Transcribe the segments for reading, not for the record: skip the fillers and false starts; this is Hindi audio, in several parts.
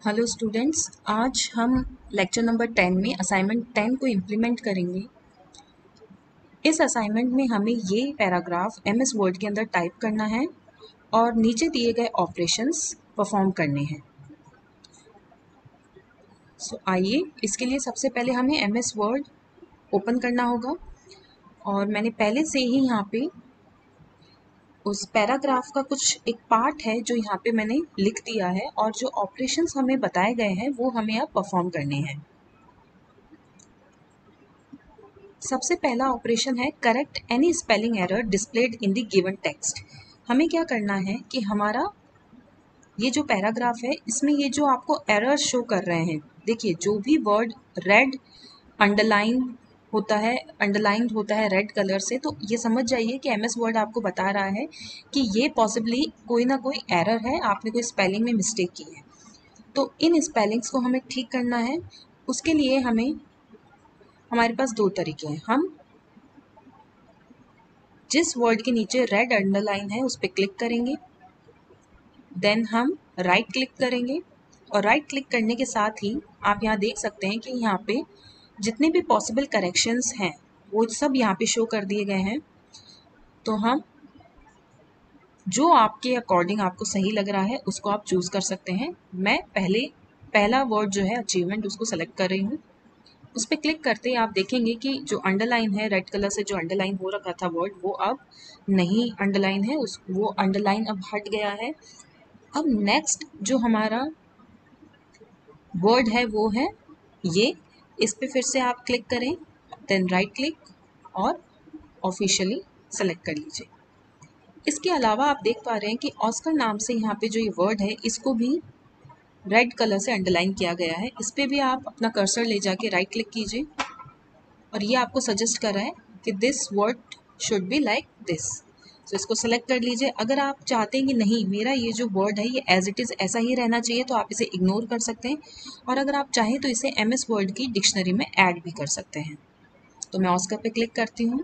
हेलो स्टूडेंट्स, आज हम लेक्चर नंबर 10 में असाइनमेंट 10 को इम्प्लीमेंट करेंगे। इस असाइनमेंट में हमें ये पैराग्राफ एमएस वर्ड के अंदर टाइप करना है और नीचे दिए गए ऑपरेशंस परफॉर्म करने हैं। आइए, इसके लिए सबसे पहले हमें एमएस वर्ड ओपन करना होगा और मैंने पहले से ही यहाँ पे उस पैराग्राफ का कुछ एक पार्ट है जो यहाँ पे मैंने लिख दिया है और जो ऑपरेशंस हमें बताए गए हैं वो हमें अब परफॉर्म करने हैं। सबसे पहला ऑपरेशन है correct any spelling error displayed in the given text. हमें क्या करना है कि हमारा ये जो पैराग्राफ है इसमें ये जो आपको एरर शो कर रहे हैं, देखिए जो भी वर्ड रेड अंडरलाइन होता है रेड कलर से, तो ये समझ जाइए कि एमएस वर्ड आपको बता रहा है कि ये पॉसिबली कोई ना कोई एरर है, आपने कोई स्पेलिंग में मिस्टेक की है। तो इन स्पेलिंग्स को हमें ठीक करना है। उसके लिए हमारे पास दो तरीके हैं। हम जिस वर्ड के नीचे रेड अंडरलाइन है उस पर क्लिक करेंगे, देन हम राइट क्लिक करेंगे और राइट क्लिक करने के साथ ही आप यहाँ देख सकते हैं कि यहाँ पे जितने भी पॉसिबल करेक्शंस हैं वो सब यहाँ पे शो कर दिए गए हैं। तो हम जो आपके अकॉर्डिंग आपको सही लग रहा है उसको आप चूज़ कर सकते हैं। मैं पहला वर्ड जो है अचीवमेंट उसको सेलेक्ट कर रही हूँ। उस पर क्लिक करते ही आप देखेंगे कि जो अंडरलाइन है रेड कलर से जो अंडरलाइन हो रखा था वर्ड वो अब नहीं अंडरलाइन है, वो अंडरलाइन अब हट गया है। अब नेक्स्ट जो हमारा वर्ड है वो है ये। इस पे फिर से आप क्लिक करें, देन राइट क्लिक और ऑफिशियली सेलेक्ट कर लीजिए। इसके अलावा आप देख पा रहे हैं कि ऑस्कर नाम से यहाँ पे जो ये वर्ड है इसको भी रेड कलर से अंडरलाइन किया गया है। इस पे भी आप अपना कर्सर ले जाके राइट क्लिक कीजिए और ये आपको सजेस्ट कर रहा है कि this word should be like this. तो इसको सेलेक्ट कर लीजिए। अगर आप चाहते हैं कि नहीं मेरा ये जो वर्ड है ये एज इट इज़ ऐसा ही रहना चाहिए तो आप इसे इग्नोर कर सकते हैं और अगर आप चाहें तो इसे एमएस वर्ड की डिक्शनरी में ऐड भी कर सकते हैं। तो मैं ऑस्कर पे क्लिक करती हूँ।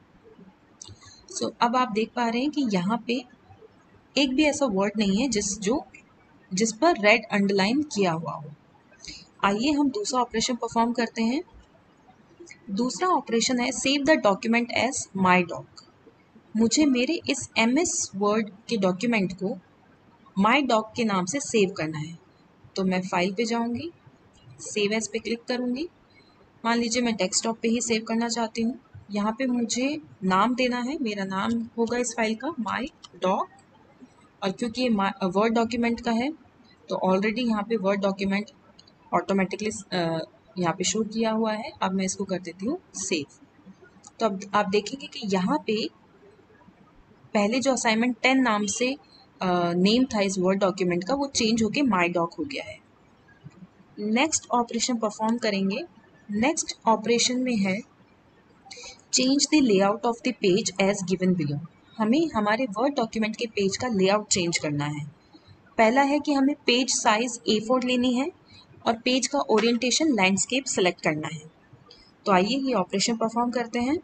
अब आप देख पा रहे हैं कि यहाँ पे एक भी ऐसा वर्ड नहीं है जिस पर रेड अंडरलाइन किया हुआ हो। आइए हम दूसरा ऑपरेशन परफॉर्म करते हैं। दूसरा ऑपरेशन है save the document as my doc. मुझे मेरे इस एमएस वर्ड के डॉक्यूमेंट को माई डॉक के नाम से सेव करना है। तो मैं फाइल पे जाऊंगी, सेव एज पे क्लिक करूंगी। मान लीजिए मैं डेस्कटॉप पे ही सेव करना चाहती हूँ। यहाँ पे मुझे नाम देना है, मेरा नाम होगा इस फाइल का माई डॉक। और क्योंकि ये वर्ड डॉक्यूमेंट का है तो ऑलरेडी यहाँ पे वर्ड डॉक्यूमेंट ऑटोमेटिकली यहाँ पे शो किया हुआ है। अब मैं इसको कर देती हूँ सेव। तो अब आप देखेंगे कि यहाँ पे पहले जो असाइनमेंट 10 नाम से नेम था इस वर्ड डॉक्यूमेंट का वो चेंज होके माई डॉक हो गया है। नेक्स्ट ऑपरेशन परफॉर्म करेंगे। नेक्स्ट ऑपरेशन में है change the layout of the page as given below. हमें हमारे वर्ड डॉक्यूमेंट के पेज का लेआउट चेंज करना है। पहला है कि हमें पेज साइज A4 लेनी है और पेज का ओरिएंटेशन लैंडस्केप सेलेक्ट करना है। तो आइए ये ऑपरेशन परफॉर्म करते हैं।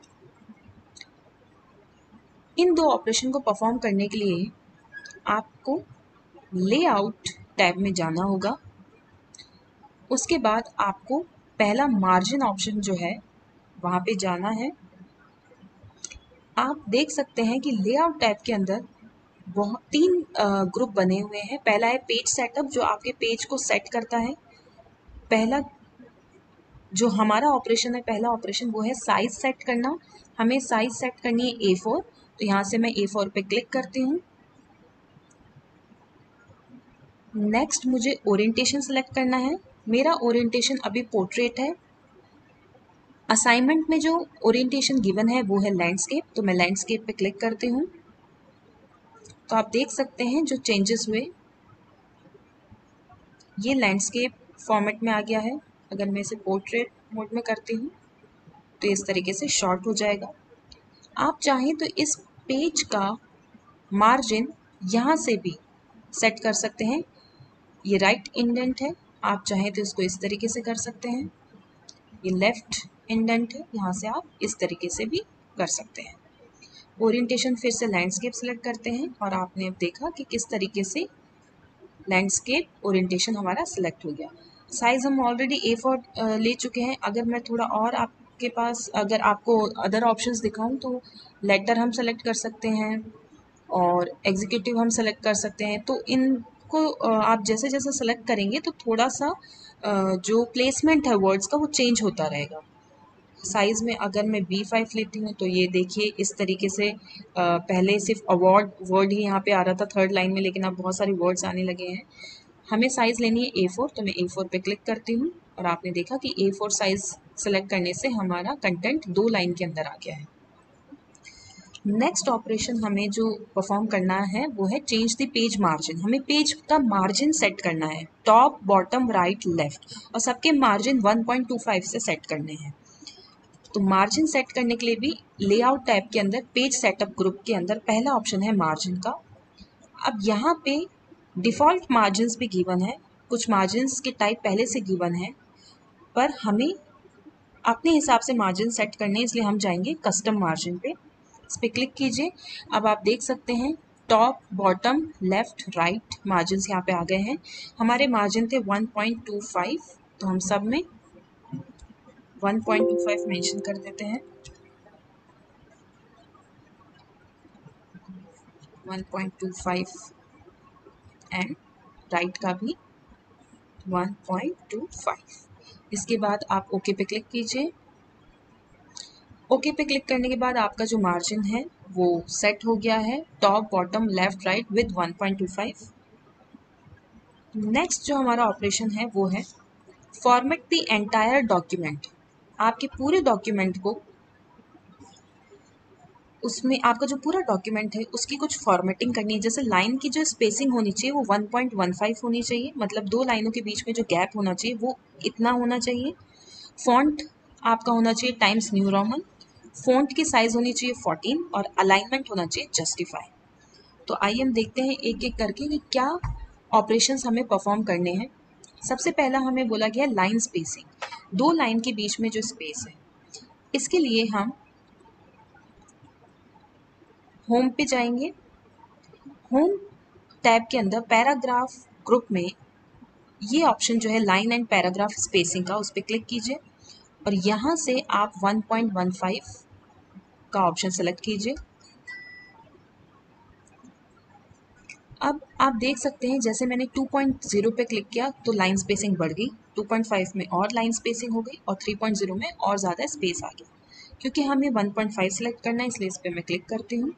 इन दो ऑपरेशन को परफॉर्म करने के लिए आपको लेआउट टैब में जाना होगा। उसके बाद आपको पहला मार्जिन ऑप्शन जो है वहाँ पे जाना है। आप देख सकते हैं कि लेआउट टैब के अंदर बहुत 3 ग्रुप बने हुए हैं। पहला है पेज सेटअप जो आपके पेज को सेट करता है। पहला जो हमारा ऑपरेशन है, पहला ऑपरेशन वो है साइज सेट करना। हमें साइज सेट करनी है A4, तो यहाँ से मैं A4 पे क्लिक करती हूँ। नेक्स्ट मुझे ओरिएंटेशन सेलेक्ट करना है। मेरा ओरिएंटेशन अभी पोर्ट्रेट है। असाइनमेंट में जो ओरिएंटेशन गिवन है वो है लैंडस्केप, तो मैं लैंडस्केप पे क्लिक करती हूँ। तो आप देख सकते हैं जो चेंजेस हुए ये लैंडस्केप फॉर्मेट में आ गया है। अगर मैं इसे पोर्ट्रेट मोड में करती हूँ तो इस तरीके से शॉर्ट हो जाएगा। आप चाहें तो इस पेज का मार्जिन यहाँ से भी सेट कर सकते हैं। ये राइट इंडेंट है, आप चाहें तो इसको इस तरीके से कर सकते हैं। ये लेफ्ट इंडेंट है, यहाँ से आप इस तरीके से भी कर सकते हैं। ओरिएंटेशन फिर से लैंडस्केप सेलेक्ट करते हैं और आपने अब देखा कि किस तरीके से लैंडस्केप ओरिएंटेशन हमारा सिलेक्ट हो गया। साइज हम ऑलरेडी A4 ले चुके हैं। अगर मैं थोड़ा और आपके पास अगर आपको अदर ऑप्शंस दिखाऊं तो लेटर हम सेलेक्ट कर सकते हैं और एग्जीक्यूटिव हम सेलेक्ट कर सकते हैं। तो इनको आप जैसे जैसे सेलेक्ट करेंगे तो थोड़ा सा जो प्लेसमेंट है वर्ड्स का वो चेंज होता रहेगा। साइज़ में अगर मैं B5 लेती हूँ तो ये देखिए इस तरीके से पहले सिर्फ अवार्ड वर्ड ही यहाँ पे आ रहा था थर्ड लाइन में, लेकिन अब बहुत सारे वर्ड्स आने लगे हैं। हमें साइज़ लेनी है A4, तो मैं A4 पे क्लिक करती हूँ और आपने देखा कि A4 साइज़ सेलेक्ट करने से हमारा कंटेंट 2 लाइन के अंदर आ गया है। नेक्स्ट ऑपरेशन हमें जो परफॉर्म करना है वो है चेंज द पेज मार्जिन। हमें पेज का मार्जिन सेट करना है, टॉप बॉटम राइट लेफ्ट, और सबके मार्जिन 1.25 से सेट करने हैं। तो मार्जिन सेट करने के लिए भी लेआउट टैब के अंदर पेज सेटअप ग्रुप के अंदर पहला ऑप्शन है मार्जिन का। अब यहाँ पे डिफ़ॉल्ट मार्जिन्स भी गिवन है, कुछ मार्जिन्स के टाइप पहले से गिवन है, पर हमें अपने हिसाब से मार्जिन सेट करने, इसलिए हम जाएंगे कस्टम मार्जिन पे। इस पर क्लिक कीजिए। अब आप देख सकते हैं top bottom left right margins यहाँ पे आ गए हैं। हमारे मार्जिन थे 1.25, तो हम सब में 1.25 मेंशन कर देते हैं। 1.25 एंड राइट का भी 1.25। इसके बाद आप ओके पे क्लिक कीजिए। ओके पे क्लिक करने के बाद आपका जो मार्जिन है वो सेट हो गया है, top bottom left right with 1.25। Next जो हमारा ऑपरेशन है वो है फॉर्मेट द एंटायर डॉक्यूमेंट। आपके पूरे डॉक्यूमेंट को, उसमें आपका जो पूरा डॉक्यूमेंट है उसकी कुछ फॉर्मेटिंग करनी है। जैसे लाइन की जो स्पेसिंग होनी चाहिए वो 1.15 होनी चाहिए, मतलब 2 लाइनों के बीच में जो गैप होना चाहिए वो इतना होना चाहिए। फॉन्ट आपका होना चाहिए टाइम्स न्यू रोमन। फॉन्ट की साइज होनी चाहिए 14 और अलाइनमेंट होना चाहिए जस्टिफाई। तो आइए हम देखते हैं एक एक करके कि क्या ऑपरेशंस हमें परफॉर्म करने हैं। सबसे पहला हमें बोला गया लाइन स्पेसिंग, 2 लाइन के बीच में जो स्पेस है। इसके लिए हम होम पे जाएंगे। होम टैब के अंदर पैराग्राफ ग्रुप में ये ऑप्शन जो है लाइन एंड पैराग्राफ स्पेसिंग का, उस पर क्लिक कीजिए और यहाँ से आप 1.15 का ऑप्शन सेलेक्ट कीजिए। अब आप देख सकते हैं जैसे मैंने 2.0 पे क्लिक किया तो लाइन स्पेसिंग बढ़ गई, 2.5 में और लाइन स्पेसिंग हो गई और 3.0 में और ज़्यादा स्पेस आ गया। क्योंकि हमें 1.5 सेलेक्ट करना है इसलिए इस पर मैं क्लिक करती हूँ।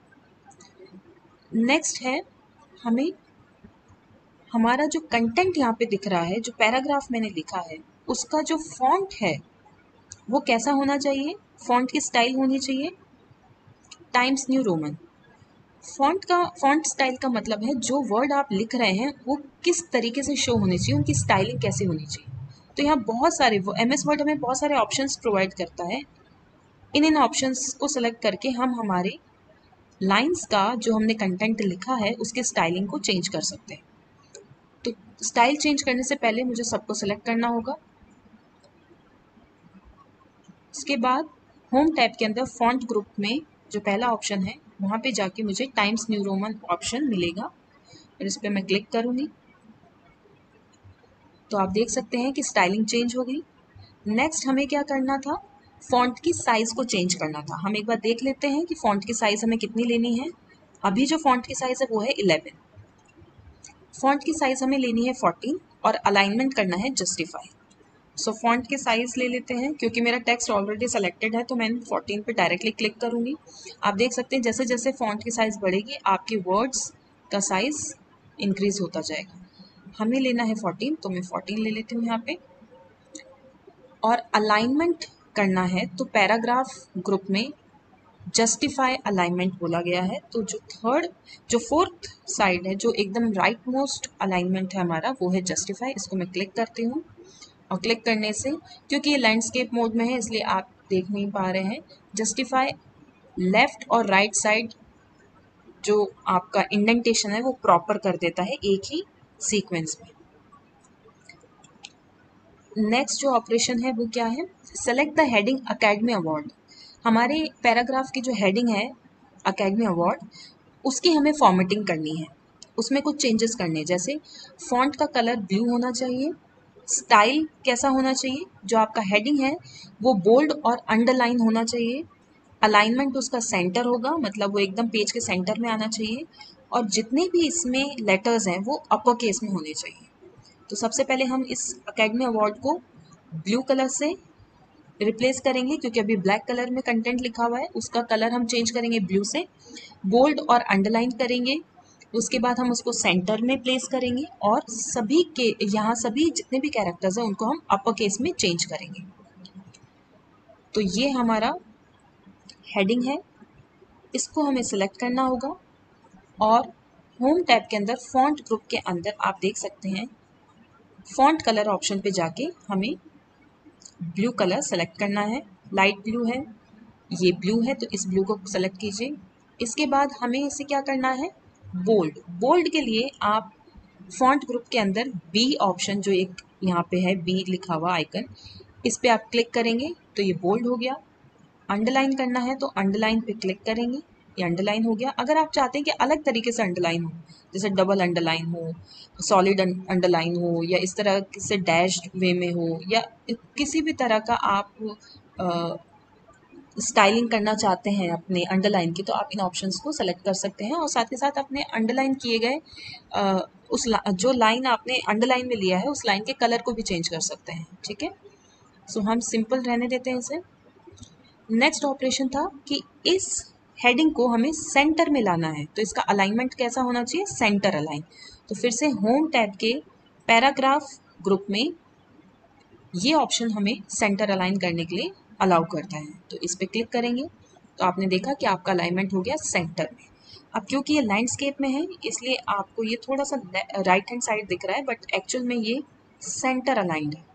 नेक्स्ट है हमें हमारा जो कंटेंट यहाँ पे दिख रहा है, जो पैराग्राफ मैंने लिखा है उसका जो फॉन्ट है वो कैसा होना चाहिए। फॉन्ट की स्टाइल होनी चाहिए Times New Roman. Font style का मतलब है जो वर्ड आप लिख रहे हैं वो किस तरीके से शो होने चाहिए, उनकी स्टाइलिंग कैसे होनी चाहिए। तो यहाँ बहुत सारे MS वर्ड हमें बहुत सारे ऑप्शंस प्रोवाइड करता है। इन ऑप्शंस को सेलेक्ट करके हम हमारे लाइंस का जो हमने कंटेंट लिखा है उसके स्टाइलिंग को चेंज कर सकते हैं। तो स्टाइल चेंज करने से पहले मुझे सबको सेलेक्ट करना होगा। इसके बाद होम टैब के अंदर फॉन्ट ग्रुप में जो पहला ऑप्शन है वहाँ पे जाके मुझे टाइम्स न्यू रोमन ऑप्शन मिलेगा और इस पर मैं क्लिक करूँगी तो आप देख सकते हैं कि स्टाइलिंग चेंज हो गई। नेक्स्ट हमें क्या करना था, फॉन्ट की साइज़ को चेंज करना था। हम एक बार देख लेते हैं कि फॉन्ट की साइज़ हमें कितनी लेनी है। अभी जो फॉन्ट की साइज़ है वो है 11। फॉन्ट की साइज़ हमें लेनी है 14 और अलाइनमेंट करना है जस्टिफाई। सो फॉन्ट के साइज़ ले लेते हैं, क्योंकि मेरा टेक्स्ट ऑलरेडी सेलेक्टेड है तो मैं 14 पे डायरेक्टली क्लिक करूँगी। आप देख सकते हैं जैसे जैसे फॉन्ट की साइज़ बढ़ेगी आपके वर्ड्स का साइज़ इंक्रीज़ होता जाएगा। हमें लेना है 14 तो मैं 14 ले लेती हूँ यहाँ पे। और अलाइनमेंट करना है तो पैराग्राफ ग्रुप में जस्टिफाई अलाइनमेंट बोला गया है। तो जो फोर्थ साइड है, जो एकदम राइट मोस्ट अलाइनमेंट है हमारा, वो है जस्टिफाई। इसको मैं क्लिक करती हूँ और क्लिक करने से, क्योंकि ये लैंडस्केप मोड में है इसलिए आप देख नहीं पा रहे हैं, जस्टिफाई लेफ्ट और राइट साइड जो आपका इंडेंटेशन है वो प्रॉपर कर देता है एक ही सीक्वेंस में। नेक्स्ट जो ऑपरेशन है वो क्या है, select the heading academy award. हमारे पैराग्राफ की जो हेडिंग है अकेडमी अवार्ड, उसकी हमें फॉर्मेटिंग करनी है। उसमें कुछ चेंजेस करने, जैसे फॉन्ट का कलर ब्लू होना चाहिए, स्टाइल कैसा होना चाहिए, जो आपका हेडिंग है वो बोल्ड और अंडरलाइन होना चाहिए, अलाइनमेंट उसका सेंटर होगा, मतलब वो एकदम पेज के सेंटर में आना चाहिए, और जितने भी इसमें लेटर्स हैं वो अपर केस में होने चाहिए। तो सबसे पहले हम इस एकेडमी अवार्ड को ब्लू कलर से रिप्लेस करेंगे, क्योंकि अभी ब्लैक कलर में कंटेंट लिखा हुआ है, उसका कलर हम चेंज करेंगे ब्लू से, बोल्ड और अंडरलाइन करेंगे। उसके बाद हम उसको सेंटर में प्लेस करेंगे और सभी के यहाँ सभी जितने भी कैरेक्टर्स हैं उनको हम अपर केस में चेंज करेंगे। तो ये हमारा हेडिंग है, इसको हमें सिलेक्ट करना होगा और होम टैब के अंदर फॉन्ट ग्रुप के अंदर आप देख सकते हैं फॉन्ट कलर ऑप्शन पे जाके हमें ब्लू कलर सेलेक्ट करना है। लाइट ब्लू है, ये ब्लू है, तो इस ब्लू को सेलेक्ट कीजिए। इसके बाद हमें इसे क्या करना है, बोल्ड। बोल्ड के लिए आप फॉन्ट ग्रुप के अंदर बी ऑप्शन, जो एक यहाँ पे है बी लिखा हुआ आइकन, इस पे आप क्लिक करेंगे तो ये बोल्ड हो गया। अंडरलाइन करना है तो अंडरलाइन पे क्लिक करेंगे, ये अंडरलाइन हो गया। अगर आप चाहते हैं कि अलग तरीके से अंडरलाइन हो, जैसे डबल अंडरलाइन हो, सॉलिड अंडरलाइन हो, या इस तरह से डैश्ड वे में हो, या किसी भी तरह का आप स्टाइलिंग करना चाहते हैं अपने अंडरलाइन की, तो आप इन ऑप्शंस को सेलेक्ट कर सकते हैं और साथ के साथ अपने अंडरलाइन किए गए जो लाइन आपने अंडरलाइन में लिया है उस लाइन के कलर को भी चेंज कर सकते हैं। ठीक है, सो हम सिंपल रहने देते हैं इसे। नेक्स्ट ऑपरेशन था कि इस हेडिंग को हमें सेंटर में लाना है, तो इसका अलाइनमेंट कैसा होना चाहिए, सेंटर अलाइन। तो फिर से होम टैब के पैराग्राफ ग्रुप में ये ऑप्शन हमें सेंटर अलाइन करने के लिए अलाउ करता है, तो इस पर क्लिक करेंगे तो आपने देखा कि आपका अलाइनमेंट हो गया सेंटर में। अब क्योंकि ये लैंडस्केप में है इसलिए आपको ये थोड़ा सा राइट हैंड साइड दिख रहा है, बट एक्चुअल में ये सेंटर अलाइंड है।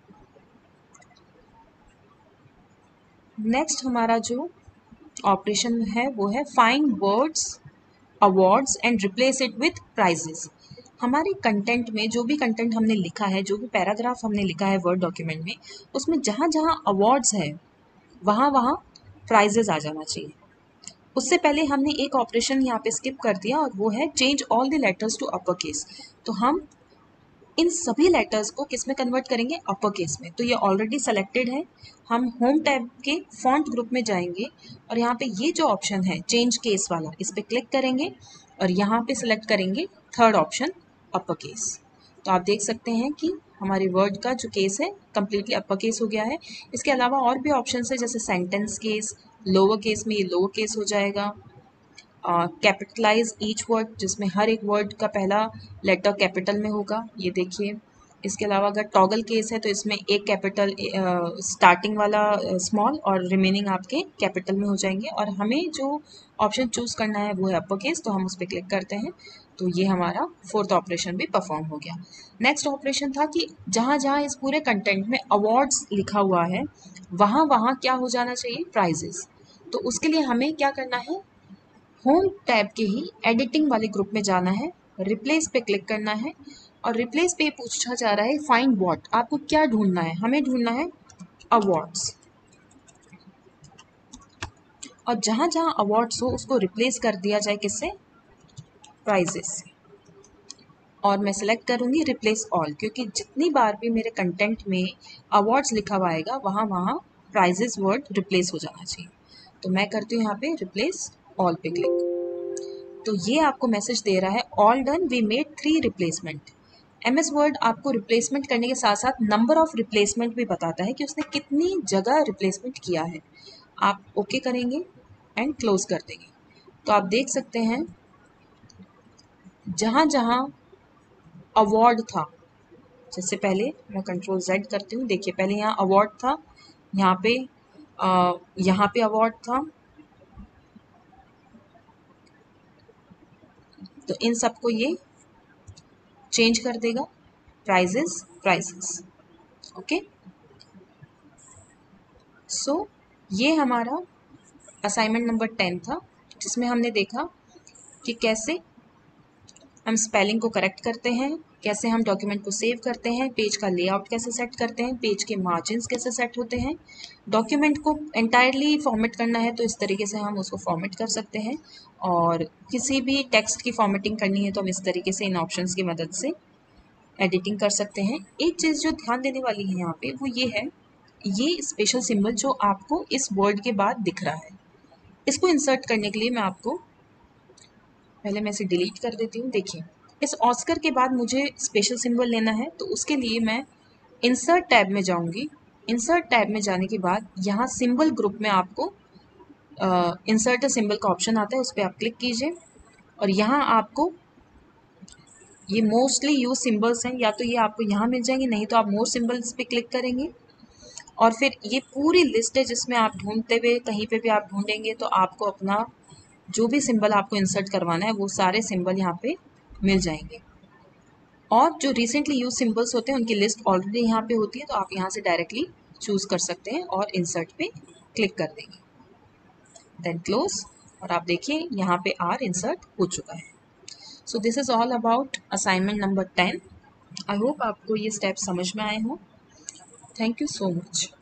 नेक्स्ट हमारा जो ऑपरेशन है वो है find words awards and replace it with prizes. हमारे कंटेंट में जो भी कंटेंट हमने लिखा है, जो भी पैराग्राफ हमने लिखा है वर्ड डॉक्यूमेंट में, उसमें जहाँ जहाँ अवार्ड्स है वहाँ वहाँ प्राइजेस आ जाना चाहिए। उससे पहले हमने एक ऑपरेशन यहाँ पे स्किप कर दिया और वो है change all the letters to upper case. तो हम इन सभी लेटर्स को किस में कन्वर्ट करेंगे, अपर केस में। तो ये ऑलरेडी सेलेक्टेड है। हम होम टैब के फॉन्ट ग्रुप में जाएंगे और यहाँ पे ये जो ऑप्शन है चेंज केस वाला, इस पर क्लिक करेंगे और यहाँ पे सिलेक्ट करेंगे थर्ड ऑप्शन अपर केस। तो आप देख सकते हैं कि हमारे वर्ड का जो केस है कम्प्लीटली अपर केस हो गया है। इसके अलावा और भी ऑप्शन है, जैसे सेंटेंस केस, लोअर केस में ये लोअर केस हो जाएगा, कैपिटलाइज ईच वर्ड, जिसमें हर एक वर्ड का पहला लेटर कैपिटल में होगा, ये देखिए। इसके अलावा अगर टॉगल केस है तो इसमें एक कैपिटल स्टार्टिंग वाला स्मॉल और रिमेनिंग आपके कैपिटल में हो जाएंगे। और हमें जो ऑप्शन चूज करना है वो है अपर केस, तो हम उस पर क्लिक करते हैं तो ये हमारा फोर्थ ऑपरेशन भी परफॉर्म हो गया। नेक्स्ट ऑपरेशन था कि जहाँ जहाँ इस पूरे कंटेंट में अवार्ड्स लिखा हुआ है वहाँ वहाँ क्या हो जाना चाहिए, प्राइजेस। तो उसके लिए हमें क्या करना है, होम टैब के ही एडिटिंग वाले ग्रुप में जाना है, रिप्लेस पे क्लिक करना है और रिप्लेस पे पूछा जा रहा है फाइंड व्हाट, आपको क्या ढूंढना है, हमें ढूंढना है अवार्ड्स। और जहां जहां अवार्ड्स हो उसको रिप्लेस कर दिया जाए किससे, प्राइजेस से। और मैं सिलेक्ट करूंगी रिप्लेस ऑल, क्योंकि जितनी बार भी मेरे कंटेंट में अवार्ड्स लिखा हुआ आएगा वहाँ वहाँ प्राइजेस वर्ड रिप्लेस हो जाना चाहिए। तो मैं करती हूँ यहाँ पे रिप्लेस ऑल पे क्लिक। तो ये आपको मैसेज दे रहा है all done, we made 3 replacement. MS Word आपको रिप्लेसमेंट करने के साथ साथ नंबर ऑफ रिप्लेसमेंट भी बताता है कि उसने कितनी जगह रिप्लेसमेंट किया है। आप ओके करेंगे एंड क्लोज कर देंगे तो आप देख सकते हैं जहाँ जहाँ अवार्ड था, जैसे पहले मैं कंट्रोल जेड करती हूँ, देखिए पहले यहाँ अवार्ड था, यहाँ पे अवार्ड था, तो इन सबको ये चेंज कर देगा, प्राइजेस प्राइजेस। ओके, सो ये हमारा असाइनमेंट नंबर 10 था, जिसमें हमने देखा कि कैसे हम स्पेलिंग को करेक्ट करते हैं, कैसे हम डॉक्यूमेंट को सेव करते हैं, पेज का लेआउट कैसे सेट करते हैं, पेज के मार्जिन्स कैसे सेट होते हैं। डॉक्यूमेंट को एंटायरली फॉर्मेट करना है तो इस तरीके से हम उसको फॉर्मेट कर सकते हैं, और किसी भी टेक्स्ट की फॉर्मेटिंग करनी है तो हम इस तरीके से इन ऑप्शंस की मदद से एडिटिंग कर सकते हैं। एक चीज़ जो ध्यान देने वाली है यहाँ पे वो ये है, ये स्पेशल सिंबल जो आपको इस वर्ड के बाद दिख रहा है, इसको इंसर्ट करने के लिए मैं आपको पहले मैं इसे डिलीट कर देती हूँ। देखिए, इस ऑस्कर के बाद मुझे स्पेशल सिंबल लेना है तो उसके लिए मैं इंसर्ट टैब में जाऊँगी। इंसर्ट टैब में जाने के बाद यहाँ सिंबल ग्रुप में आपको इंसर्ट अ सिंबल का ऑप्शन आता है, उस पर आप क्लिक कीजिए और यहाँ आपको ये मोस्टली यूज सिंबल्स हैं, या तो ये आपको यहाँ मिल जाएंगे, नहीं तो आप मोर सिंबल्स पे क्लिक करेंगे और फिर ये पूरी लिस्ट है जिसमें आप ढूंढते हुए कहीं पे भी आप ढूंढेंगे तो आपको अपना जो भी सिंबल आपको इंसर्ट करवाना है वो सारे सिंबल यहाँ पे मिल जाएंगे। और जो रिसेंटली यूज सिंबल्स होते हैं उनकी लिस्ट ऑलरेडी यहाँ पे होती है, तो आप यहाँ से डायरेक्टली चूज कर सकते हैं और इंसर्ट पे क्लिक कर देंगे, देन क्लोज, और आप देखिए यहाँ पे आर इंसर्ट हो चुका है। So this is all about assignment number 10। I hope आपको ये स्टेप समझ में आए हों। Thank you so much.